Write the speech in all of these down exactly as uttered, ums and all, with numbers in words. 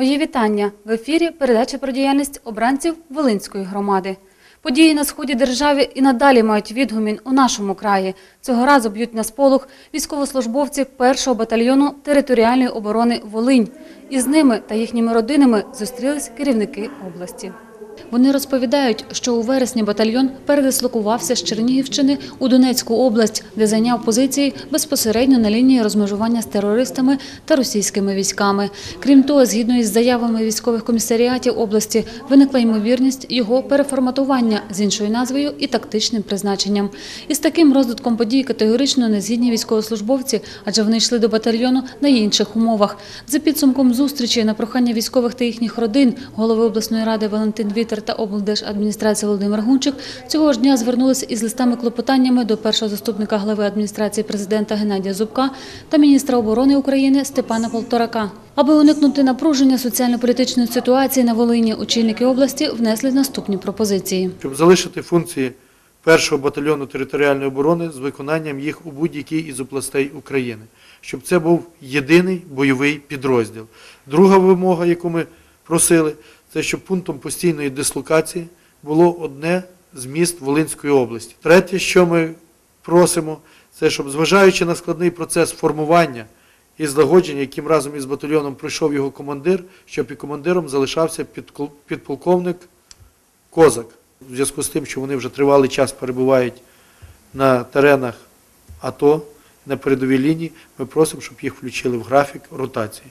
Мої вітання. В ефірі передача про діяльність обранців Волинської громади. Події на сході держави і надалі мають відгомін у нашому краї. Цього разу б'ють на сполох військовослужбовці першого батальйону територіальної оборони «Волинь». Із ними та їхніми родинами зустрілись керівники області. Вони розповідають, що у вересні батальйон передислокувався з Чернігівщини у Донецьку область, де зайняв позиції безпосередньо на лінії розмежування з терористами та російськими військами. Крім того, згідно із заявами військових комісаріатів області, виникла ймовірність його переформатування з іншою назвою і тактичним призначенням. Із таким розвитком подій категорично не згідні військовослужбовці, адже вони йшли до батальйону на інших умовах. За підсумком зустрічі на прохання військових та їхніх родин, голови обласної ради Валентин Вітер та облдержадміністрації Володимир Гунчик цього ж дня звернулися із листами-клопотаннями до першого заступника глави адміністрації президента Геннадія Зубка та міністра оборони України Степана Полторака. Аби уникнути напруження соціально-політичної ситуації на Волині, очільники області внесли наступні пропозиції. Щоб залишити функції першого батальйону територіальної оборони з виконанням їх у будь-якій із областей України. Щоб це був єдиний бойовий підрозділ. Друга вимога, яку ми просили, це щоб пунктом постійної дислокації було одне з міст Волинської області. Третє, що ми просимо, це щоб, зважаючи на складний процес формування і злагодження, яким разом із батальйоном пройшов його командир, щоб і командиром залишався підполковник Козак. У зв'язку з тим, що вони вже тривалий час перебувають на теренах АТО, на передовій лінії, ми просимо, щоб їх включили в графік ротації.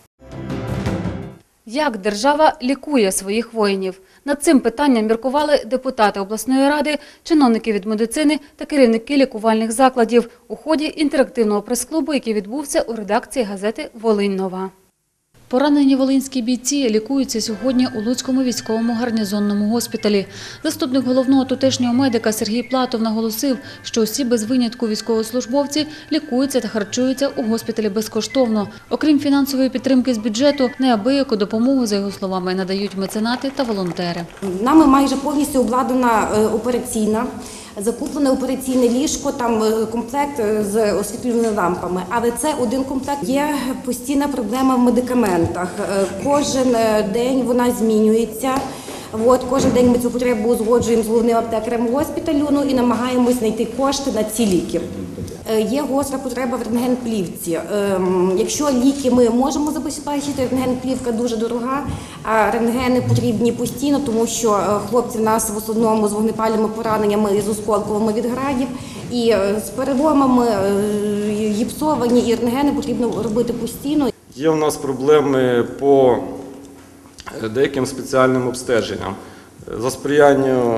Як держава лікує своїх воїнів? Над цим питанням міркували депутати обласної ради, чиновники від медицини та керівники лікувальних закладів у ході інтерактивного прес-клубу, який відбувся у редакції газети «Волинь-Нова». Поранені волинські бійці лікуються сьогодні у Луцькому військовому гарнізонному госпіталі. Заступник головного тутешнього медика Сергій Платов наголосив, що усі без винятку військовослужбовці лікуються та харчуються у госпіталі безкоштовно. Окрім фінансової підтримки з бюджету, неабияку допомогу, за його словами, надають меценати та волонтери. Нами майже повністю обладнана операційна. Закуплене операційне ліжко, там комплект з освітлювальними лампами. Але це один комплект. Є постійна проблема в медикаментах. Кожен день вона змінюється. От, кожен день ми цю потребу узгоджуємо з головним аптекарем госпіталю, ну, і намагаємось знайти кошти на ці ліки. Є гостра потреба в рентген-плівці. Якщо ліки ми можемо забезпечити, рентген-плівка дуже дорога, а рентгени потрібні постійно, тому що хлопці в нас в основному з вогнепальними пораненнями і з осколковими від градів, і з переломами гіпсовані, і рентгени потрібно робити постійно. Є у нас проблеми по деяким спеціальним обстеженням. За сприяння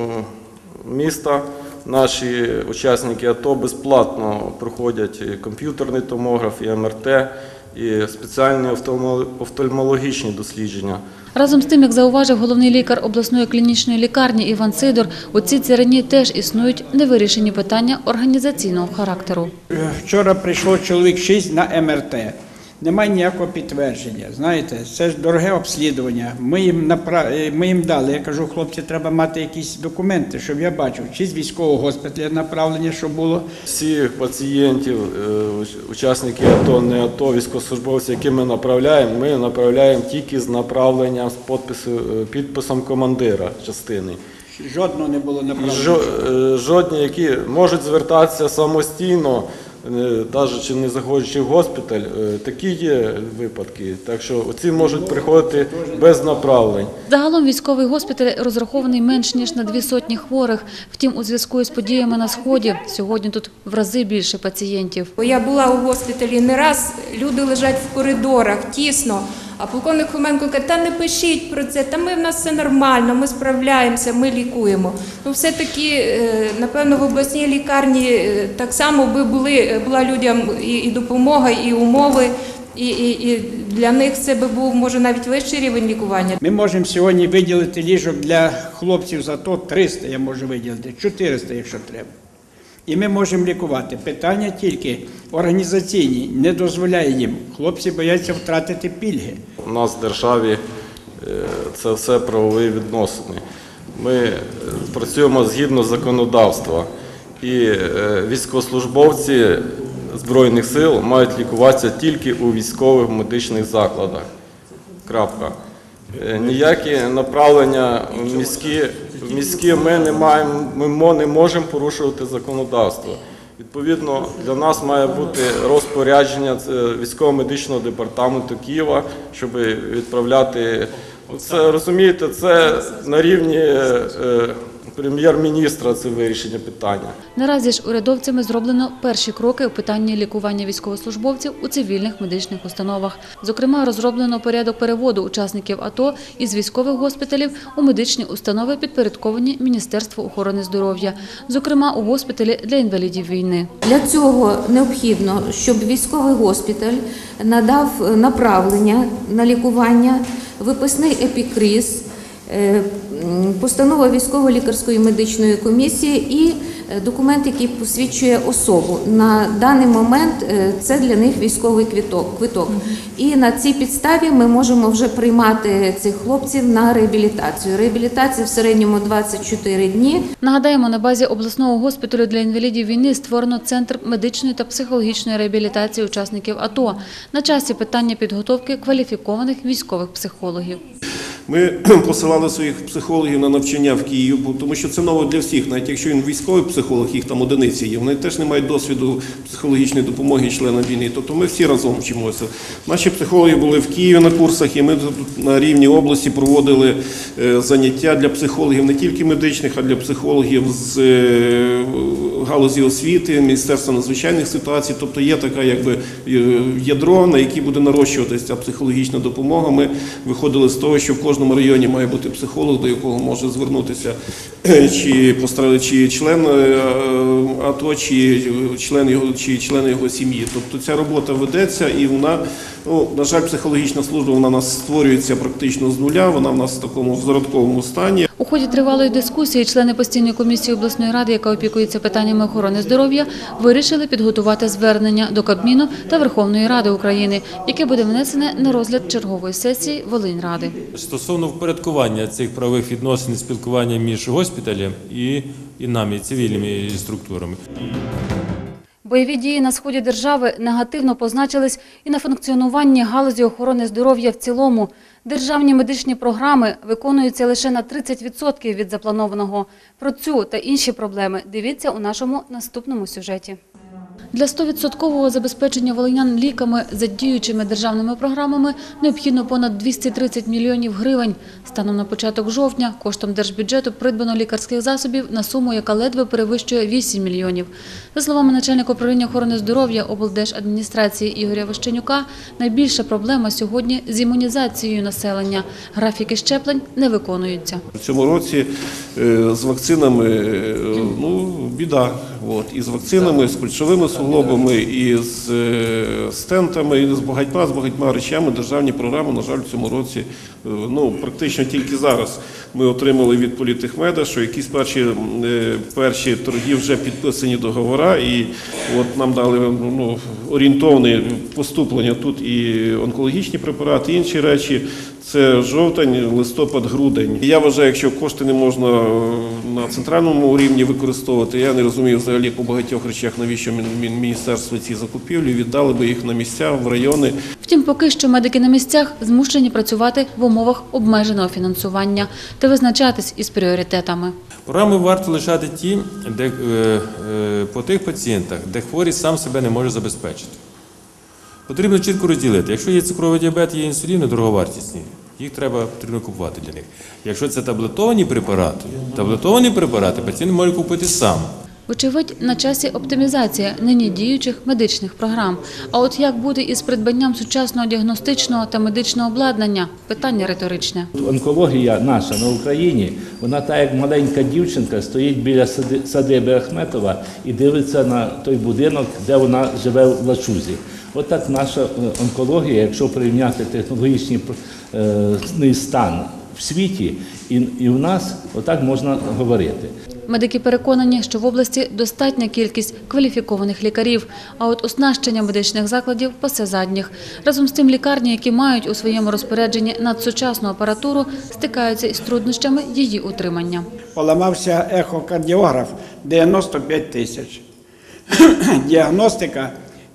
міста наші учасники АТО безплатно проходять комп'ютерний томограф, і ем ер те, і спеціальні офтальмологічні дослідження. Разом з тим, як зауважив головний лікар обласної клінічної лікарні Іван Сидор, у цій царині теж існують невирішені питання організаційного характеру. Вчора прийшло чоловік шість на ем ер те. Немає ніякого підтвердження. Знаєте, це ж дороге обслідування. Ми їм, направ... Ми їм дали. Я кажу, хлопці, треба мати якісь документи, щоб я бачив, чи з військового госпіталя направлення, що було. Всіх пацієнтів, учасників АТО, не АТО, військовослужбовців, які ми направляємо, ми направляємо тільки з направленням, з підпису, підписом командира частини. Жодного не було направлення? Жодні, які можуть звертатися самостійно, навіть не заходячи в госпіталь, такі є випадки. Так що ці можуть приходити без направлень. Загалом військовий госпіталь розрахований менш ніж на дві сотні хворих. Втім, у зв'язку із подіями на Сході, сьогодні тут в рази більше пацієнтів. Я була у госпіталі не раз, люди лежать в коридорах, тісно. А полковник Хоменко каже, та не пишіть про це, та ми в нас все нормально, ми справляємося, ми лікуємо. Ну, все-таки, напевно, в обласній лікарні так само би були, була людям і, і допомога, і умови, і, і, і для них це би був, може, навіть вищий рівень лікування. Ми можемо сьогодні виділити ліжок для хлопців за то триста, я можу виділити, чотириста, якщо треба. І ми можемо лікувати. Питання тільки організаційні, не дозволяє їм. Хлопці бояться втратити пільги. У нас в державі це все правові відносини. Ми працюємо згідно законодавства. І військовослужбовці Збройних сил мають лікуватися тільки у військових медичних закладах. Крапка. Е, Ніякі направлення в міські, в міські ми не маємо, ми мо- не можемо порушувати законодавство. Відповідно, для нас має бути розпорядження е, військово-медичного департаменту Києва, щоб відправляти. Це, розумієте, це на рівні е, прем'єр-міністра це вирішення питання. Наразі ж урядовцями зроблено перші кроки у питанні лікування військовослужбовців у цивільних медичних установах. Зокрема, розроблено порядок переводу учасників АТО із військових госпіталів у медичні установи, підпорядковані Міністерству охорони здоров'я, зокрема у госпіталі для інвалідів війни. Для цього необхідно, щоб військовий госпіталь надав направлення на лікування, виписний епікриз, е, м, постанова військово-лікарської медичної комісії і е, документ, який посвідчує особу. На даний момент е, це для них військовий квиток. квиток. І на цій підставі ми можемо вже приймати цих хлопців на реабілітацію. Реабілітація в середньому двадцять чотири дні. Нагадаємо, на базі обласного госпіталю для інвалідів війни створено Центр медичної та психологічної реабілітації учасників АТО. На часі питання підготовки кваліфікованих військових психологів. Ми посилали своїх психологів на навчання в Київ, бо- тому що це ново для всіх. Навіть якщо він військовий психолог, їх там одиниці є, вони теж не мають досвіду психологічної допомоги членам війни. Тобто ми всі разом вчимося. Наші психологи були в Києві на курсах, і ми тут на рівні області проводили е, заняття для психологів не тільки медичних, а для психологів з е, галузі освіти, Міністерства надзвичайних ситуацій. Тобто є така якби е, ядро, на якій буде нарощуватися ця психологічна допомога. Ми виходили з того, що в кожному районі має бути психолог, до якого може звернутися е, чи постраждалий, чи член е, АТО, чи член його, чи члени його сім'ї. Тобто ця робота ведеться, і вона, ну, на жаль, психологічна служба, вона у нас створюється практично з нуля, вона в нас в такому зародковому стані. У ході тривалої дискусії члени постійної комісії обласної ради, яка опікується питаннями охорони здоров'я, вирішили підготувати звернення до Кабміну та Верховної Ради України, яке буде внесене на розгляд чергової сесії Волиньради. Стосовно впорядкування цих правових відносин і спілкування між госпіталем і, і нами, цивільними структурами. Бойові дії на сході держави негативно позначились і на функціонуванні галузі охорони здоров'я в цілому. Державні медичні програми виконуються лише на тридцять відсотків від запланованого. Про цю та інші проблеми дивіться у нашому наступному сюжеті. Для сто відсотків забезпечення волинян ліками за діючими державними програмами необхідно понад двісті тридцять мільйонів гривень. Станом на початок жовтня коштом держбюджету придбано лікарських засобів на суму, яка ледве перевищує вісім мільйонів. За словами начальника управління охорони здоров'я облдержадміністрації Ігоря Ващенюка, найбільша проблема сьогодні з імунізацією населення. Графіки щеплень не виконуються. В цьому році е, з вакцинами е, ну, біда. От. І з вакцинами, з кульшовими суглобами, і з е, стентами, і з багатьма, з багатьма речами державні програми, на жаль, в цьому році, е, ну, практично тільки зараз ми отримали від політехмеда, що якісь перші, е, перші торги вже підписані договори, і от нам дали ну, орієнтовне поступлення тут і онкологічні препарати, і інші речі. Це жовтень, листопад, грудень. Я вважаю, якщо кошти не можна на центральному рівні використовувати, я не розумію взагалі по багатьох речах, навіщо міністерство ці закупівлі, віддали би їх на місця, в райони. Втім, поки що медики на місцях змушені працювати в умовах обмеженого фінансування та визначатись із пріоритетами. Програми варто лишати ті, де, е, е, по тих пацієнтах, де хворий сам себе не може забезпечити. Потрібно чітко розділити. Якщо є цукровий діабет, є інсуліни дороговартісні, їх треба потрібно купувати для них. Якщо це таблетовані препарати, таблетовані препарати пацієнт може купити сам. Вочевидь, на часі оптимізація нині діючих медичних програм. А от як буде із придбанням сучасного діагностичного та медичного обладнання – питання риторичне. Онкологія наша на Україні, вона так як маленька дівчинка стоїть біля садиби Ахметова і дивиться на той будинок, де вона живе в лачузі. Отак наша онкологія, якщо порівняти технологічний стан в світі і, і в нас, отак можна говорити. Медики переконані, що в області достатня кількість кваліфікованих лікарів, а от оснащення медичних закладів пасе задніх. Разом з тим лікарні, які мають у своєму розпорядженні надсучасну апаратуру, стикаються із труднощами її утримання. Поламався ехокардіограф дев'яносто п'ять тисяч. Діагностика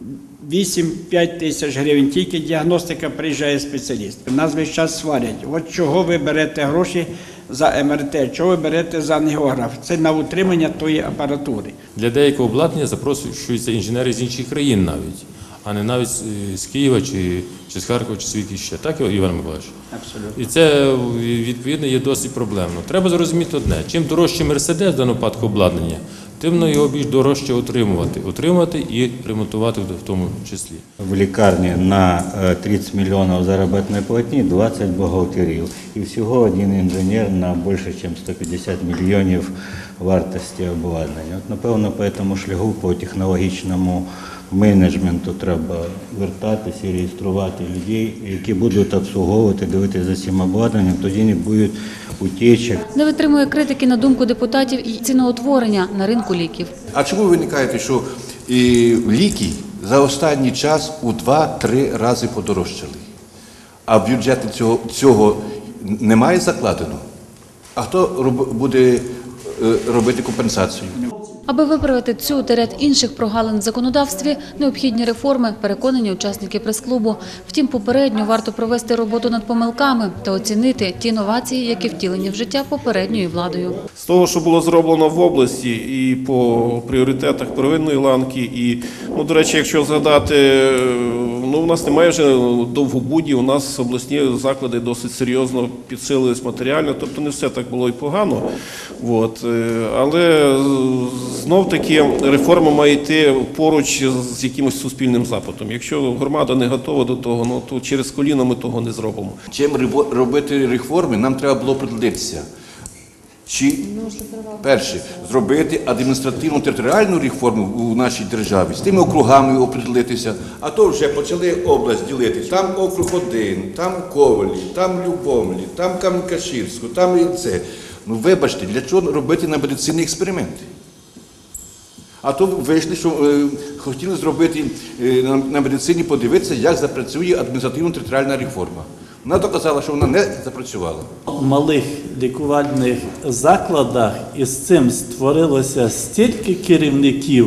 вісім-п'ять тисяч гривень, тільки діагностика приїжджає спеціаліст. Нас весь час сварять, от чого ви берете гроші за ем ер те, чого ви берете за ангіограф, це на утримання тої апаратури. Для деякого обладнання запрошуються інженери з інших країн навіть, а не навіть з Києва, чи, чи з Харкова, чи звідки ще. Так, Іван Миколаївич? Абсолютно. І це, відповідно, є досить проблемно. Треба зрозуміти одне. Чим дорожче Мерседес в даному випадку обладнання, тим його більш дорожче утримувати. Утримувати і ремонтувати в тому числі. В лікарні на тридцять мільйонів заробітної платні двадцять бухгалтерів. І всього один інженер на більше, ніж сто п'ятдесят мільйонів вартості обладнання. От, напевно, по цьому шляху, по технологічному менеджменту треба вертатися і реєструвати людей, які будуть обслуговувати, дивитися за цим обладнанням, тоді не буде утечок. Не витримує критики, на думку депутатів, і ціноутворення на ринку ліків. А чому ви виникаєте, що і ліки за останній час у два-три рази подорожчали? А в бюджеті цього, цього немає закладено? А хто роб, буде робити компенсацію? Аби виправити цю та ряд інших прогалин в законодавстві, необхідні реформи, переконані учасники прес-клубу. Втім, попередньо варто провести роботу над помилками та оцінити ті новації, які втілені в життя попередньою владою. З того, що було зроблено в області і по пріоритетах первинної ланки, і, ну, до речі, якщо згадати, ну, у нас немає вже довгобуді, у нас обласні заклади досить серйозно підсилились матеріально, тобто не все так було і погано. От. Але знов-таки реформа має йти поруч з якимось суспільним запитом. Якщо громада не готова до того, ну, то через коліно ми того не зробимо. Чим робити реформи, нам треба було приділитися. Чи, перше, зробити адміністративно-територіальну реформу у нашій державі, з тими округами оприділитися, а то вже почали область ділити. Там округ один, там Ковелі, там Любомлі, там Кам'янка-Ширську, там і це. Ну, вибачте, для чого робити на медицинні експерименти? А то вийшли, що е, хотіли зробити е, на, на медицині, подивитися, як запрацює адміністративно-територіальна реформа. Вона доказала, що вона не запрацювала. В малих лікувальних закладах із цим створилося стільки керівників,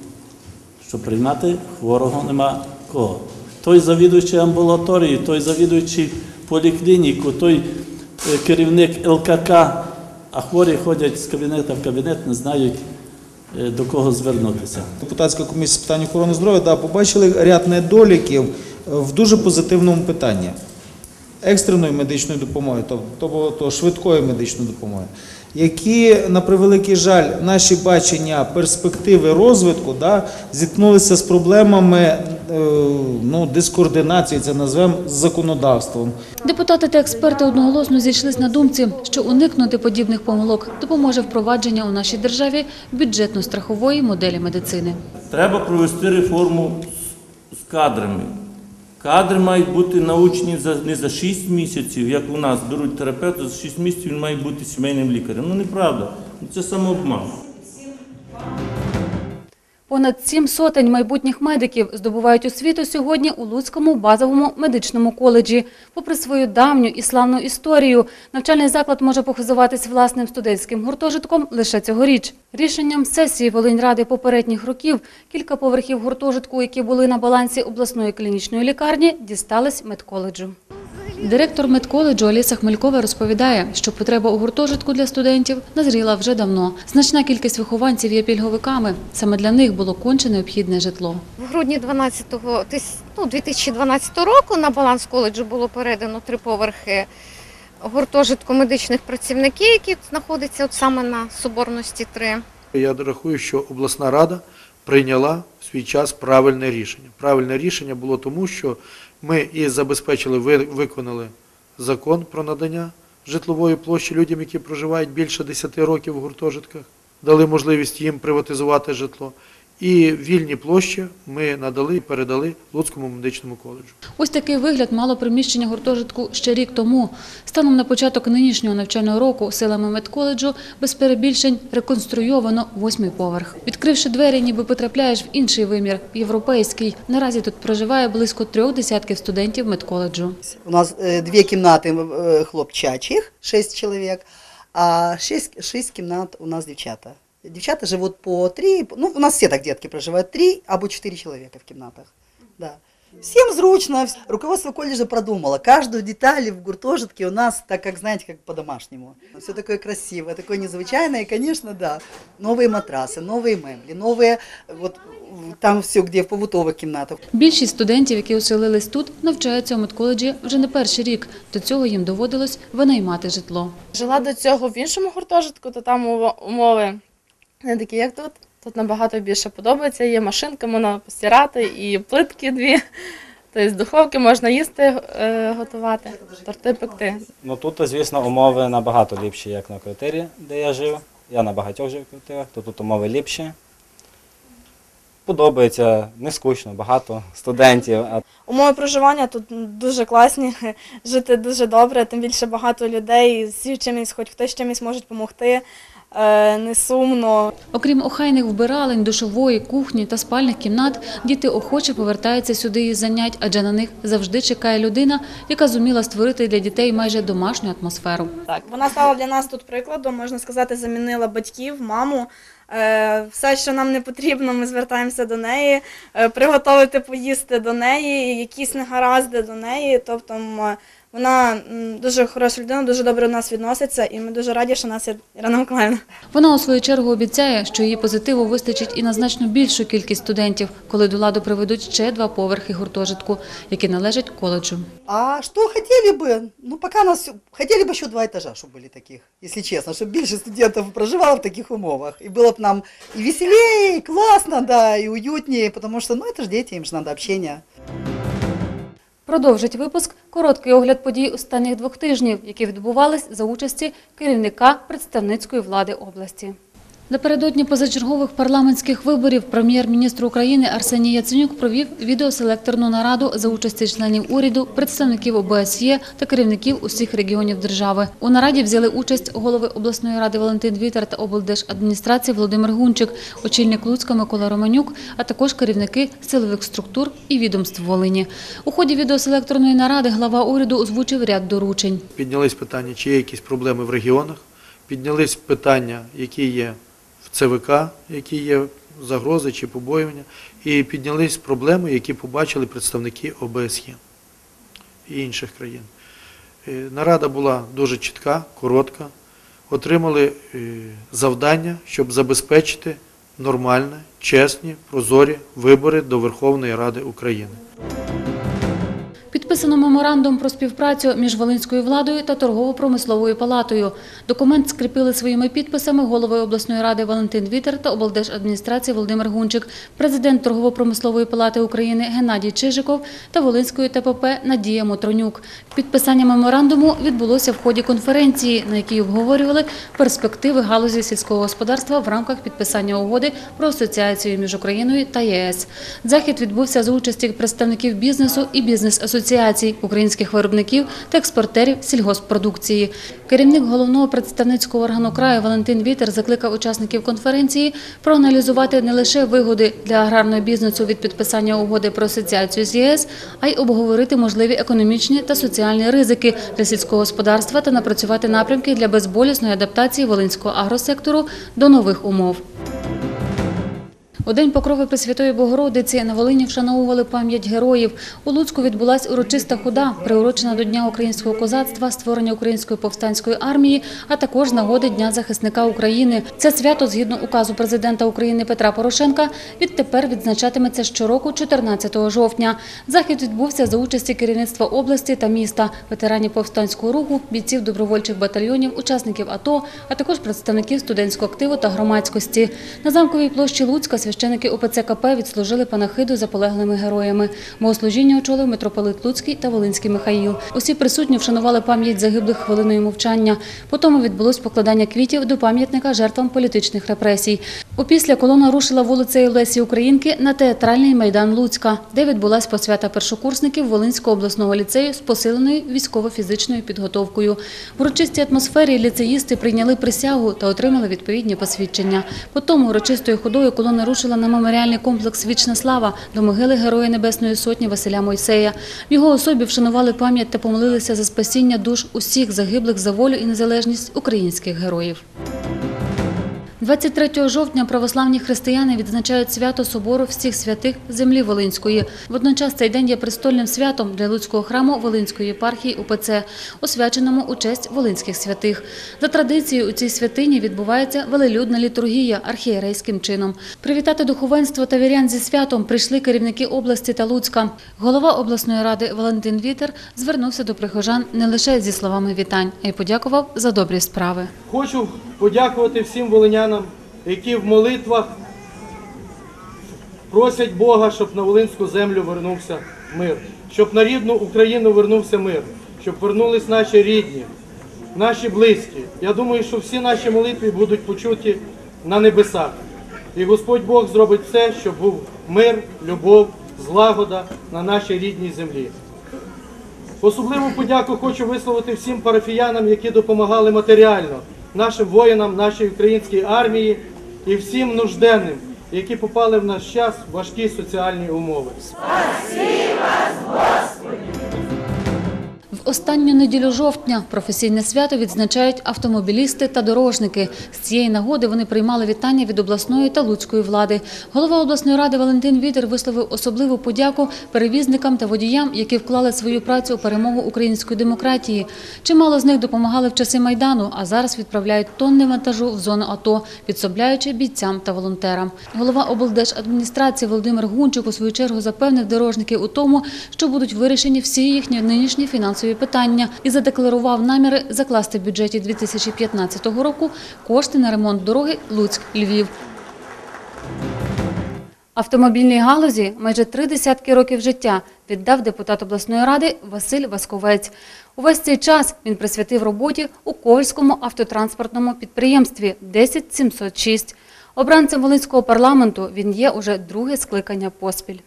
що приймати хворого нема кого. Той завідуючий амбулаторії, той завідуючий поліклініку, той керівник ел ка ка, а хворі ходять з кабінету в кабінет, не знають, до кого звернутися. Депутатська комісія з питань охорони здоров'я да, побачили ряд недоліків в дуже позитивному питанні екстреної медичної допомоги, тобто швидкої медичної допомоги, які, на превеликий жаль, наші бачення перспективи розвитку да, зіткнулися з проблемами ну, дискоординації, це назвемо, з законодавством. Депутати та експерти одноголосно зійшлись на думці, що уникнути подібних помилок допоможе впровадження у нашій державі бюджетно-страхової моделі медицини. Треба провести реформу з кадрами. Кадри мають бути научні не за шість місяців, як у нас беруть терапевта, за шість місяців він має бути сімейним лікарем. Ну, неправда. Це самообман. Понад сім сотень майбутніх медиків здобувають освіту сьогодні у Луцькому базовому медичному коледжі. Попри свою давню і славну історію, навчальний заклад може похизуватись власним студентським гуртожитком лише цьогоріч. Рішенням сесії Волиньради попередніх років кілька поверхів гуртожитку, які були на балансі обласної клінічної лікарні, дістались медколеджу. Директор медколеджу Аліса Хмелькова розповідає, що потреба у гуртожитку для студентів назріла вже давно. Значна кількість вихованців є пільговиками. Саме для них було конче необхідне житло. В грудні дві тисячі дванадцятого року на баланс коледжу було передано три поверхи гуртожитку медичних працівників, які знаходяться от саме на Соборності три. Я рахую, що обласна рада прийняла в свій час правильне рішення. Правильне рішення було тому, що ми і забезпечили, виконали закон про надання житлової площі людям, які проживають більше десяти років в гуртожитках, дали можливість їм приватизувати житло. І вільні площі ми надали і передали Луцькому медичному коледжу. Ось такий вигляд мало приміщення гуртожитку ще рік тому. Станом на початок нинішнього навчального року силами медколеджу без перебільшень реконструйовано восьмий поверх. Відкривши двері, ніби потрапляєш в інший вимір – європейський. Наразі тут проживає близько трьох десятків студентів медколеджу. У нас дві кімнати хлопчачих, шість чоловік, а шість, шість кімнат у нас дівчата. Девчата живут по три, ну у нас все так детки проживают, три або четыре человека в кімнатах. да. Всем зручно. Руководство колледжа продумало. Каждую деталь в гуртожитке у нас, так как, знаете, как по-домашнему. Все такое красивое, такое незвычайное. И, конечно, да, новые матрасы, новые мебли, новые, вот там все, где в побутових кімнатах. Більшість студентів, які оселились тут, навчаються у медколеджі вже не перший рік. До цього їм доводилось винаймати житло. Жила до цього в іншому гуртожитку, то там умови не такі, як тут. Тут набагато більше подобається, є машинка, можна постирати, і плитки дві, тобто з духовки можна їсти, е, готувати, торти пекти. Ну тут, звісно, умови набагато ліпші, як на квартирі, де я жив. Я на багатьох жив квартирах, то тут умови ліпші. Подобається, не скучно, багато студентів. Умови проживання тут дуже класні, жити дуже добре, тим більше багато людей, всі чимось, хоч хтось чимось може допомогти. Не сумно. Окрім охайних вбиралень, душової, кухні та спальних кімнат, діти охоче повертаються сюди із занять, адже на них завжди чекає людина, яка зуміла створити для дітей майже домашню атмосферу. Так, вона стала для нас тут прикладом, можна сказати, замінила батьків, маму. Все, що нам не потрібно, ми звертаємося до неї, приготувати поїсти до неї, якісь негаразди до неї. Тобто вона дуже хороша людина, дуже добре до нас відноситься, і ми дуже раді, що у нас є Ірина Миколаївна. Вона у свою чергу обіцяє, що її позитиву вистачить і на значно більшу кількість студентів, коли до ладу приведуть ще два поверхи гуртожитку, які належать коледжу. А що хотіли б? Ну, поки нас хотіли б ще два етажа, щоб були таких, якщо чесно, щоб більше студентів проживало в таких умовах. І було б нам і веселее, і класно, да, і уютніше, тому що, ну, це ж діти, їм ж треба спілкування. Продовжить випуск короткий огляд подій останніх двох тижнів, які відбувались за участі керівника представницької влади області. Напередодні позачергових парламентських виборів прем'єр-міністр України Арсеній Яценюк провів відеоселекторну нараду за участі членів уряду, представників О Б С Є та керівників усіх регіонів держави. У нараді взяли участь голови обласної ради Валентин Вітер та облдержадміністрації Володимир Гунчик, очільник Луцька Микола Романюк, а також керівники силових структур і відомств Волині. У ході відеоселекторної наради глава уряду озвучив ряд доручень. Піднялись питання, чи є якісь проблеми в регіонах, піднялись питання, які є в Це Ве Ка, які є загрози чи побоювання, і піднялись проблеми, які побачили представники О Б С Є і інших країн. Нарада була дуже чітка, коротка, отримали завдання, щоб забезпечити нормальні, чесні, прозорі вибори до Верховної Ради України. Підписано меморандум про співпрацю між Волинською владою та торгово-промисловою палатою. Документ скріпили своїми підписами голови обласної ради Валентин Вітер та облдержадміністрації Володимир Гунчик, президент торгово-промислової палати України Геннадій Чижиков та Волинської Те Пе Пе Надія Мотронюк. Підписання меморандуму відбулося в ході конференції, на якій обговорювали перспективи галузі сільського господарства в рамках підписання угоди про асоціацію між Україною та Є С. Захід відбувся за участі представників бізнесу і бізнес-асоціацій, українських виробників та експортерів сільгосппродукції. Керівник головного представницького органу краю Валентин Вітер закликав учасників конференції проаналізувати не лише вигоди для аграрного бізнесу від підписання угоди про асоціацію з Є С, а й обговорити можливі економічні та соціальні ризики для сільського господарства та напрацювати напрямки для безболісної адаптації волинського агросектору до нових умов. У День Покрови Пресвятої Богородиці на Волині вшановували пам'ять героїв. У Луцьку відбулась урочиста хода, приурочена до Дня українського козацтва, створення Української повстанської армії, а також з нагоди Дня захисника України. Це свято, згідно указу президента України Петра Порошенка, відтепер відзначатиметься щороку чотирнадцятого жовтня. Захід відбувся за участі керівництва області та міста, ветеранів повстанського руху, бійців добровольчих батальйонів, учасників А Т О, а також представників студентського активу та громадськості. На Замковій площі Луцька священики О Пе Це Ка Пе відслужили панахиду за полеглими героями. Богослужіння очолив митрополит Луцький та Волинський Михаїл. Усі присутні вшанували пам'ять загиблих хвилиною мовчання. Потім відбулось покладання квітів до пам'ятника жертвам політичних репресій. Опісля колона рушила вулицею Лесі Українки на театральний майдан Луцька, де відбулась посвята першокурсників Волинського обласного ліцею з посиленою військово-фізичною підготовкою. В урочистій атмосфері ліцеїсти прийняли присягу та отримали відповідні посвідчення. Потім урочистою ходою колона рушила на меморіальний комплекс «Вічна слава» до могили Героя Небесної Сотні Василя Мойсея. В його особі вшанували пам'ять та помолилися за спасіння душ усіх загиблих за волю і незалежність українських героїв. двадцять третього жовтня православні християни відзначають свято Собору всіх святих землі Волинської. Водночас цей день є престольним святом для Луцького храму Волинської єпархії УПЦ, освяченому у честь волинських святих. За традицією у цій святині відбувається велелюдна літургія архієрейським чином. Привітати духовенство та вірян зі святом прийшли керівники області та Луцька. Голова обласної ради Валентин Вітер звернувся до прихожан не лише зі словами вітань, а й подякував за добрі справи. Хочу подякувати всім волинянам, які в молитвах просять Бога, щоб на волинську землю вернувся мир, щоб на рідну Україну вернувся мир, щоб вернулись наші рідні, наші близькі. Я думаю, що всі наші молитви будуть почуті на небесах. І Господь Бог зробить все, щоб був мир, любов, злагода на нашій рідній землі. Особливу подяку хочу висловити всім парафіянам, які допомагали матеріально, нашим воїнам, нашій українській армії і всім нужденним, які попали в наш час в важкі соціальні умови. Спасибо, Господи! В останню неділю жовтня професійне свято відзначають автомобілісти та дорожники. З цієї нагоди вони приймали вітання від обласної та луцької влади. Голова обласної ради Валентин Вітер висловив особливу подяку перевізникам та водіям, які вклали свою працю у перемогу української демократії. Чимало з них допомагали в часи Майдану, а зараз відправляють тонни вантажу в зону АТО, підсобляючи бійцям та волонтерам. Голова облдержадміністрації Володимир Гунчук у свою чергу запевнив дорожників у тому, що будуть вирішені всі їхні нинішні фінансові питання і задекларував наміри закласти в бюджеті дві тисячі п'ятнадцятого року кошти на ремонт дороги Луцьк-Львів. Автомобільній галузі майже три десятки років життя віддав депутат обласної ради Василь Васковець. Увесь цей час він присвятив роботі у Ковельському автотранспортному підприємстві десять сімсот шість. Обранцем Волинського парламенту він є уже друге скликання поспіль.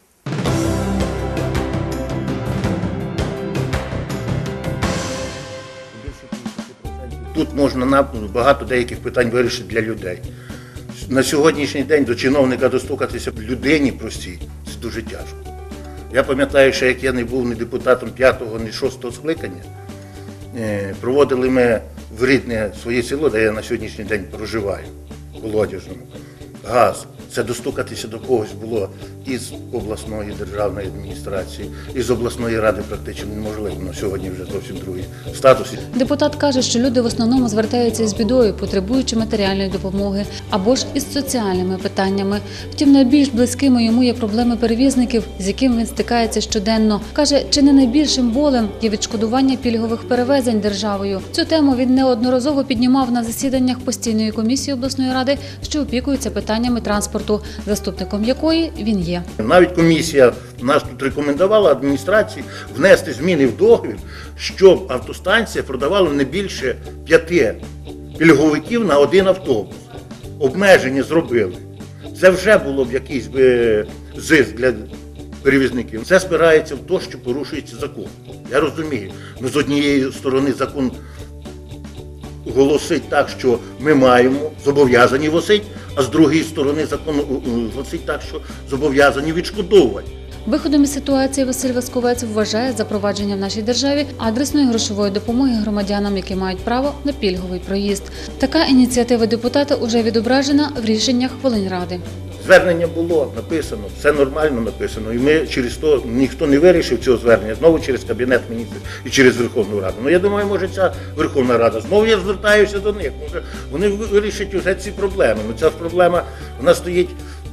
Тут можна багато деяких питань вирішити для людей. На сьогоднішній день до чиновника достукатися людині простій – це дуже тяжко. Я пам'ятаю, що як я не був ні депутатом п'ятого, ні шостого скликання, проводили ми в рідне своє село, де я на сьогоднішній день проживаю, у Володяжному, газ. Це достукатися до когось було із обласної державної адміністрації, із обласної ради практично неможливо, але сьогодні вже зовсім другий статус. Депутат каже, що люди в основному звертаються із бідою, потребуючи матеріальної допомоги, або ж із соціальними питаннями. Втім, найбільш близькими йому є проблеми перевізників, з якими він стикається щоденно. Каже, чи не найбільшим болем є відшкодування пільгових перевезень державою. Цю тему він неодноразово піднімав на засіданнях постійної комісії обласної ради, що опікується питаннями транспорту, заступником якої він є. Навіть комісія нас тут рекомендувала адміністрації внести зміни в договір, щоб автостанція продавала не більше п'яти пільговиків на один автобус. Обмеження зробили. Це вже було б якийсь би зиск для перевізників. Це спирається в те, що порушується закон. Я розумію, але з однієї сторони закон голосить так, що ми маємо, зобов'язані возити, а з другої сторони закон голосить так, що зобов'язані відшкодовувати. Виходом із ситуації Василь Васковець вважає запровадження в нашій державі адресної грошової допомоги громадянам, які мають право на пільговий проїзд. Така ініціатива депутата вже відображена в рішеннях Волиньради. Звернення було написано, все нормально написано, і ми через то, ніхто не вирішив цього звернення, знову через Кабінет міністрів і через Верховну Раду. Ну я думаю, може ця Верховна Рада, знову я звертаюся до них, може вони вирішать вже ці проблеми. Ну ця проблема, вона стоїть,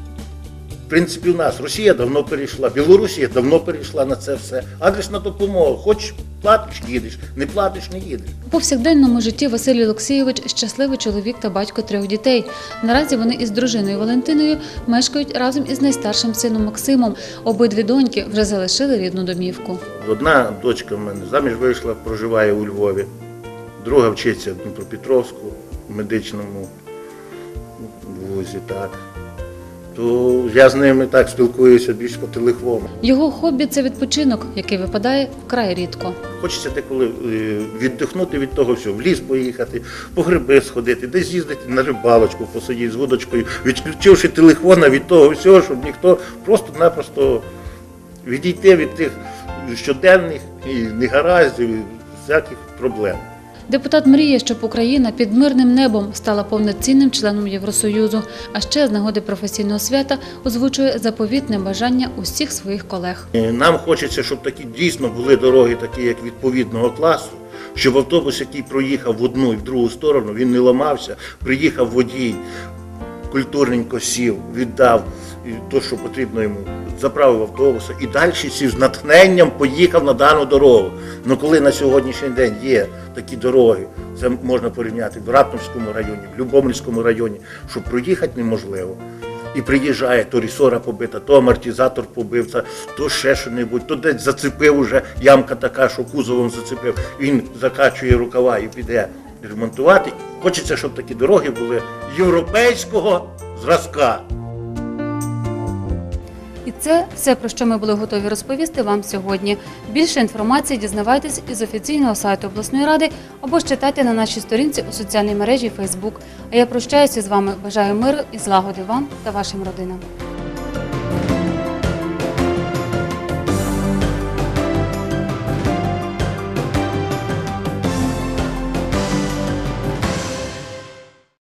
в принципі, у нас. Росія давно перейшла, Білорусія давно перейшла на це все. Адресна допомога, хоч платиш – їдеш, не платиш – не їдеш. У повсякденному житті Василь Олексійович – щасливий чоловік та батько трьох дітей. Наразі вони із дружиною Валентиною мешкають разом із найстаршим сином Максимом. Обидві доньки вже залишили рідну домівку. Одна дочка в мене заміж вийшла, проживає у Львові. Друга вчиться в Дніпропетровську, в медичному вузі, так. То я з ними так спілкуюся більш по телефону. Його хобі – це відпочинок, який випадає вкрай рідко. Хочеться деколи віддихнути від того всього, в ліс поїхати, по гриби сходити, десь їздити на рибалочку, посидіти з вудочкою, відключивши телефона від того всього, щоб ніхто просто-напросто відійти від тих щоденних і негараздів, і всяких проблем. Депутат мріє, щоб Україна під мирним небом стала повноцінним членом Євросоюзу, а ще з нагоди професійного свята озвучує заповітне бажання усіх своїх колег. Нам хочеться, щоб такі дійсно були дороги, такі як відповідного класу, щоб автобус, який проїхав в одну і в другу сторону, він не ламався, приїхав водій, культурненько сів, віддав те, що потрібно йому, заправив автобуса і далі сів з натхненням поїхав на дану дорогу. Ну коли на сьогоднішній день є такі дороги, це можна порівняти в Ратнівському районі, в Любомльському районі, що проїхати неможливо. І приїжджає, то рісора побита, то амортизатор побився, то ще що-небудь, то десь зацепив уже, ямка така, що кузовом зацепив. Він закачує рукава і піде ремонтувати. Хочеться, щоб такі дороги були європейського зразка. І це все, про що ми були готові розповісти вам сьогодні. Більше інформації дізнавайтесь із офіційного сайту обласної ради або ж читайте на нашій сторінці у соціальній мережі Facebook. А я прощаюся з вами, бажаю миру і злагоди вам та вашим родинам.